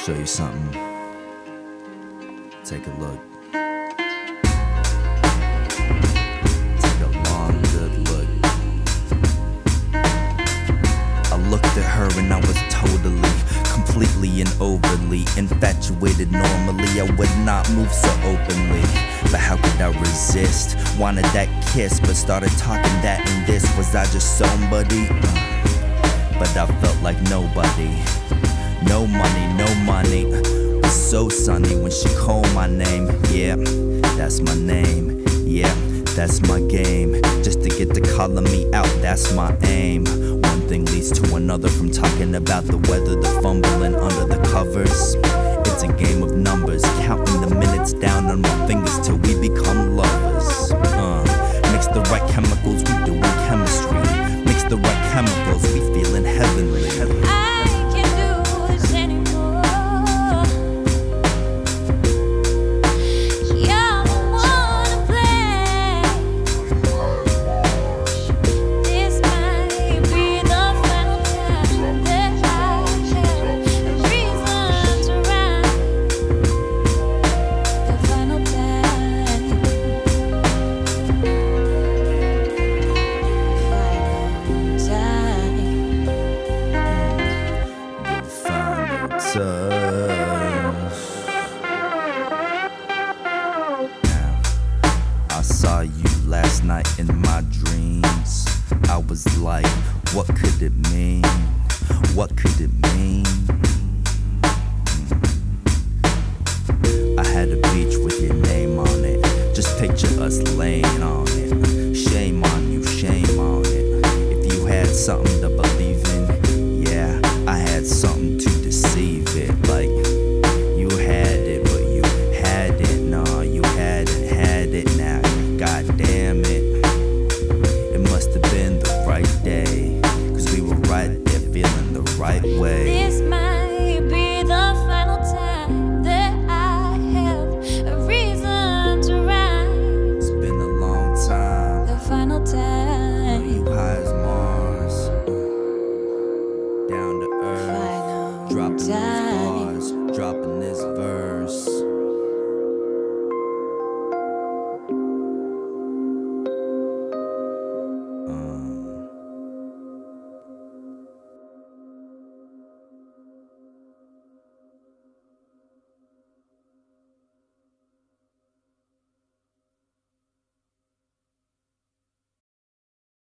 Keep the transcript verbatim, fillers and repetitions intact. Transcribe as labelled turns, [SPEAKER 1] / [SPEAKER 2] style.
[SPEAKER 1] show you something. Take a look. Take a long, good look. I looked at her and I was totally, completely and overly infatuated. Normally I would not move so openly, but how could I resist? Wanted that kiss, but started talking that and this. Was I just somebody? But I felt like nobody. No money, no money. Was so sunny when she called my name. Yeah, that's my name. Yeah, that's my game. Just to get to calling me out, that's my aim. One thing leads to another, from talking about the weather, the fumbling under the covers. It's a game of numbers, counting the minutes down on my fingers till we become lovers. Uh, mix the right chemicals, we doing chemistry. Mix the right chemicals, we feeling heavenly.
[SPEAKER 2] I can't do this anymore. You're the one to play. This might be the final time that I have a reason to rhyme. The final time. Final time.
[SPEAKER 1] The final touch. Now, I saw you last night in my dreams. I was like, what could it mean? What could it mean? I had a beach with your name on it. Just picture us laying on it. Shame on you, shame on it. If you had something to believe in,